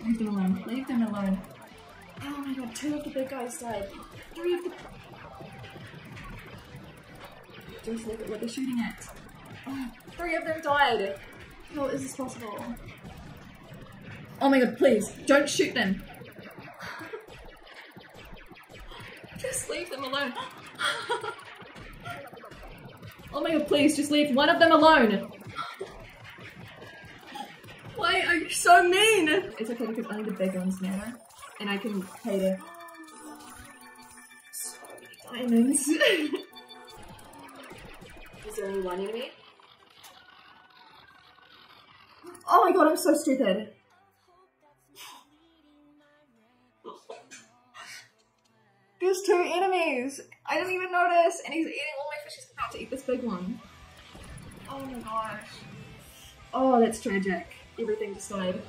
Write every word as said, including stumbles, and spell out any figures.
Leave them alone. Leave them alone. Oh my god, two of the big guys died. Three of the... Just look at what they're shooting at. Oh, three of them died. How is this possible? Oh my god, please, don't shoot them. Just leave them alone. Oh my god, please, just leave one of them alone. Why are you so mean? It's okay because only the big ones matter. And I can pay to... So many diamonds. Is there only one enemy? Oh my god, I'm so stupid. There's two enemies! I didn't even notice! And he's eating all my fish. He's about to eat this big one. Oh my gosh. Oh, that's tragic. Everything just died.